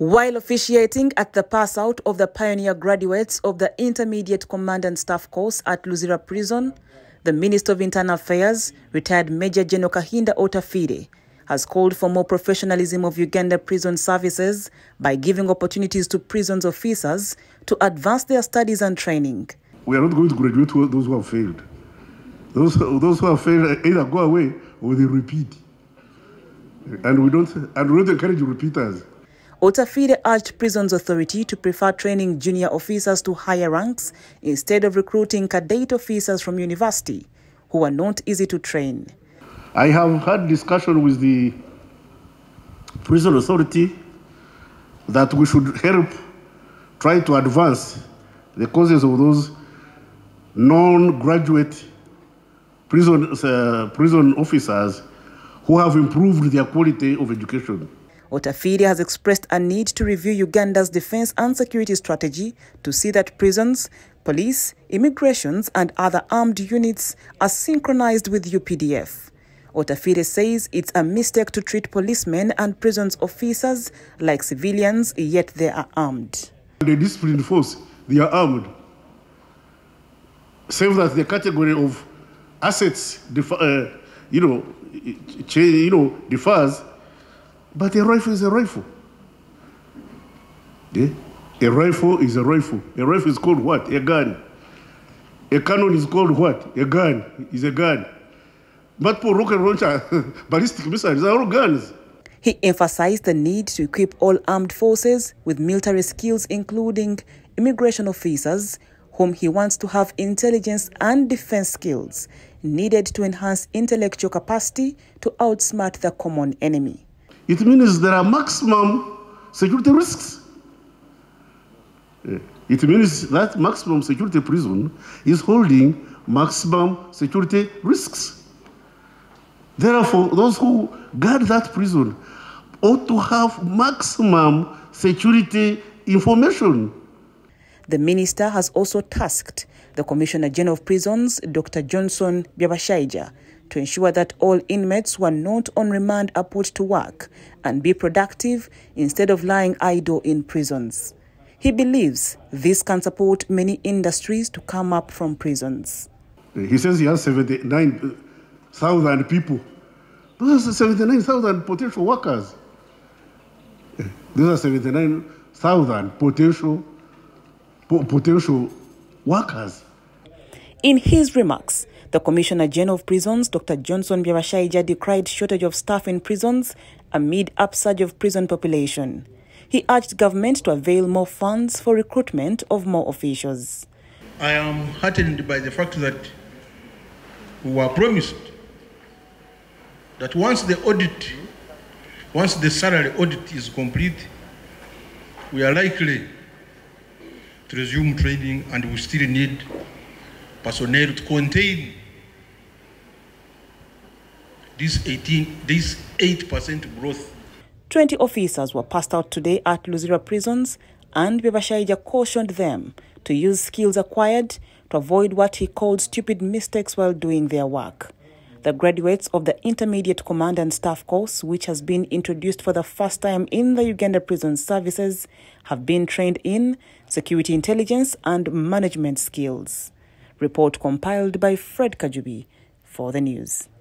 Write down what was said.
While officiating at the pass-out of the pioneer graduates of the Intermediate Command and Staff course at Luzira Prison, the Minister of Internal Affairs, retired Major General Kahinda Otafire, has called for more professionalism of Uganda prison services by giving opportunities to prisons officers to advance their studies and training. We are not going to graduate those who have failed. Those who have failed either go away or they repeat. And we don't encourage repeaters. Otafire urged Prisons Authority to prefer training junior officers to higher ranks instead of recruiting cadet officers from university who are not easy to train. I have had discussion with the Prison Authority that we should help try to advance the causes of those non-graduate prison officers who have improved their quality of education. Otafire has expressed a need to review Uganda's defense and security strategy to see that prisons, police, immigrations and other armed units are synchronized with UPDF. Otafire says it's a mistake to treat policemen and prisons officers like civilians, yet they are armed. The disciplined force, they are armed. Save that the category of assets, differs. But a rifle is a rifle. Yeah? A rifle is a rifle. A rifle is called what? A gun. A cannon is called what? A gun is a gun. But for rocket launcher, ballistic missiles are all guns. He emphasized the need to equip all armed forces with military skills, including immigration officers, whom he wants to have intelligence and defense skills needed to enhance intellectual capacity to outsmart the common enemy. It means there are maximum security risks. It means that maximum security prison is holding maximum security risks. Therefore, those who guard that prison ought to have maximum security information. The minister has also tasked the Commissioner General of Prisons, Dr. Johnson Byabashaija, to ensure that all inmates who are not on remand are put to work and be productive instead of lying idle in prisons. He believes this can support many industries to come up from prisons. He says he has 79,000 people. Those are 79,000 potential workers. These are 79,000 potential workers. In his remarks, the Commissioner General of Prisons, Dr. Johnson Byabashaija, decried shortage of staff in prisons amid upsurge of prison population. He urged government to avail more funds for recruitment of more officials. I am heartened by the fact that we were promised that once the salary audit is complete, we are likely to resume training, and we still need personnel to contain this 8% growth. 20 officers were passed out today at Luzira prisons, and Byabashaija cautioned them to use skills acquired to avoid what he called stupid mistakes while doing their work. The graduates of the Intermediate Command and Staff course, which has been introduced for the first time in the Uganda Prison Services, have been trained in security intelligence and management skills. Report compiled by Fred Kajubi for the news.